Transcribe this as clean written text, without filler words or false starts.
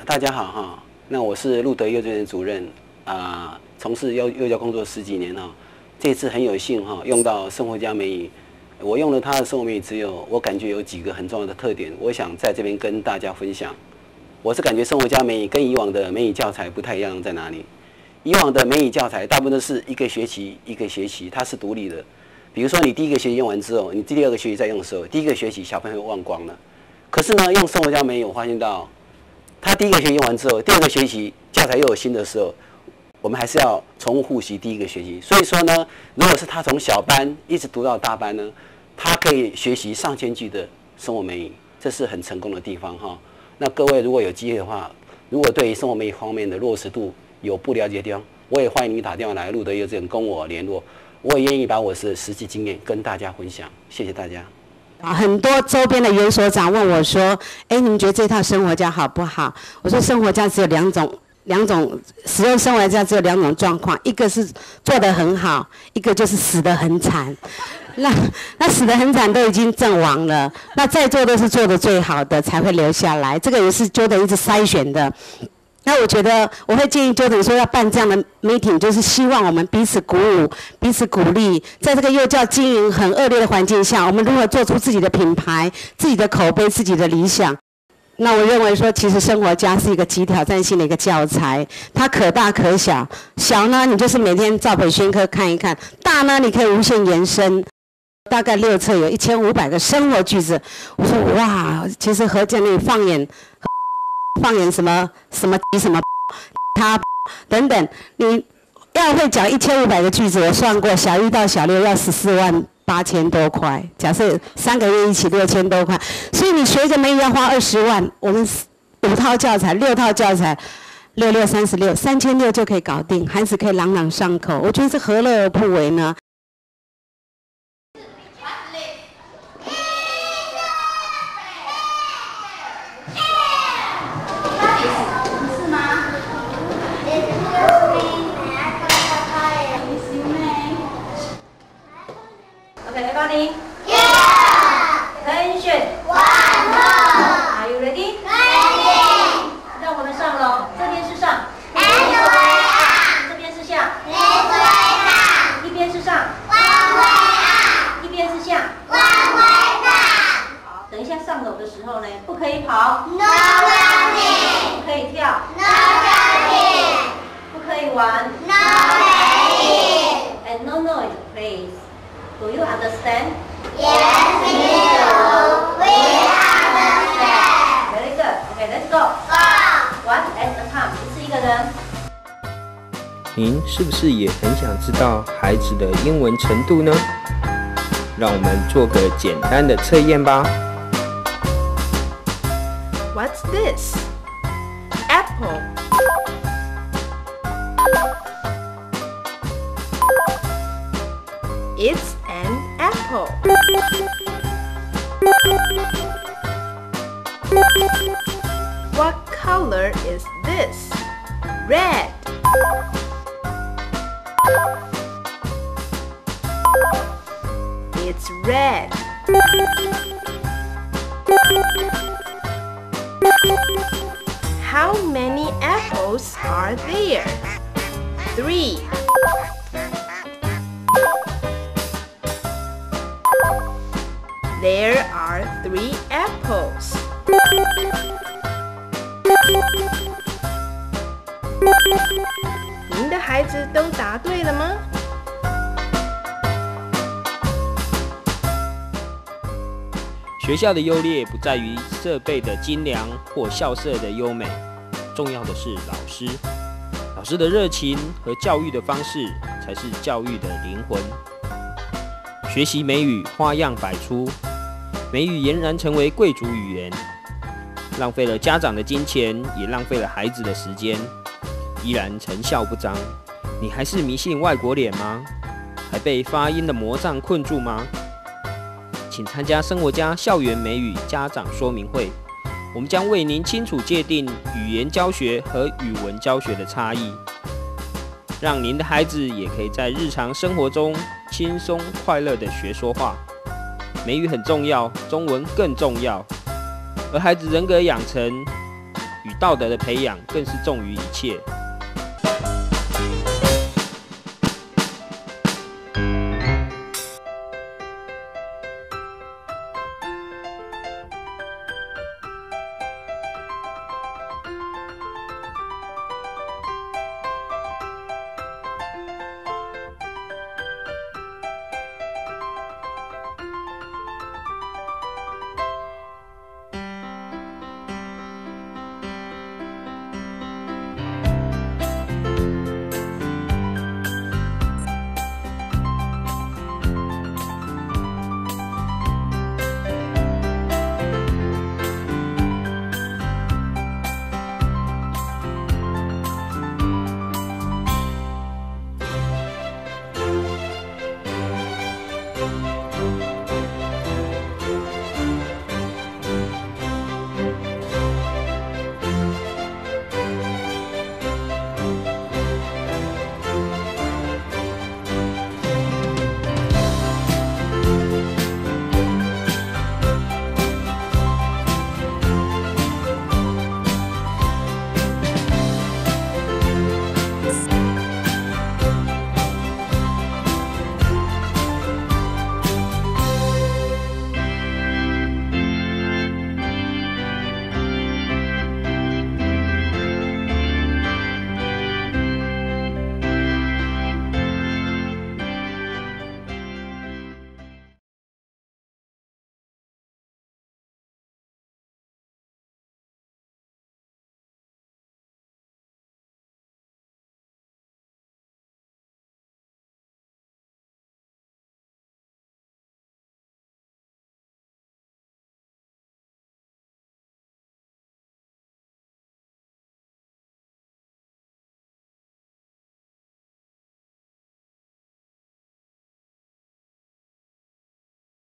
大家好哈。那我是路德幼稚园主任从事幼教工作10几年哈。这次很有幸哈，用到生活家美语。我用了它的生活美语之后，我感觉有几个很重要的特点，我想在这边跟大家分享。我是感觉生活家美语跟以往的美语教材不太一样在哪里？以往的美语教材大部分都是一个学期一个学期，它是独立的。比如说你第一个学期用完之后，你第2个学期再用的时候，第1个学期小朋友忘光了。可是呢，用生活家美语，我发现到，他第1个学期用完之后，第2个学期教材又有新的时候，我们还是要重复复习第1个学期。所以说呢，如果是他从小班一直读到大班呢，他可以学习上千句的生活美语，这是很成功的地方哈。那各位如果有机会的话，如果对于生活美语方面的落实度有不了解的地方，我也欢迎你打电话来路德幼稚园跟我联络，我也愿意把我的实际经验跟大家分享。谢谢大家。 很多周边的园所长问我说：“你们觉得这套生活家好不好？”我说：“生活家只有两种使用生活家只有2种状况，一个是做得很好，一个就是死得很惨。那死得很惨都已经阵亡了，那在座都是做得最好的才会留下来，这个也是Jordan一直筛选的。那我觉得我会建议Jordan说要办这样的 meeting， 就是希望我们彼此鼓舞、彼此鼓励，在这个幼教经营很恶劣的环境下，我们如何做出自己的品牌、自己的口碑、自己的理想。那我认为说，其实生活家是一个极挑战性的一个教材，它可大可小。小呢，你就是每天照本宣科看一看；大呢，你可以无限延伸。大概6册有1500个生活句子。我说哇，其实何建立放眼什么他等等，你要会讲1500个句子，我算过，小1到小6要148000多块，假设3个月一起6000多块，所以你学一个美语要花20万，我们5套教材、6套教材，66 36 3600就可以搞定，孩子可以朗朗上口，我觉得是何乐而不为呢？ Everybody? Yeah! Attention! One more! Are you ready? Ready! 让我们上楼，这边是上。Let's way up! 这边是下。Let's way up! 一边是上。One way up! 一边是下。One way down! 好，等一下上楼的时候呢，不可以跑。No running! 不可以跳。No jumping! 不可以玩。No playing! And no noise, please.Do you understand? Yes, we do. We understand. Very good. Okay, let's go. Go. One at a time. 一次一个人。 您是不是也很想知道孩子的英文程度呢？让我们做个简单的测验吧。 What's this? Apple. It's an apple. What color is this? Red. It's red. How many apples are there? 3. There are 3 apples.您的孩子都答对了吗？ 学校的优劣不在于设备的精良或校舍的优美，重要的是老师。老师的热情和教育的方式才是教育的灵魂。学习美语花样百出，美语俨然成为贵族语言，浪费了家长的金钱，也浪费了孩子的时间，依然成效不彰。你还是迷信外国脸吗？还被发音的魔障困住吗？请参加生活家校园美语家长说明会，我们将为您清楚界定语言教学和语文教学的差异，让您的孩子也可以在日常生活中轻松快乐地学说话。美语很重要，中文更重要。而孩子人格养成与道德的培养更是重于一切。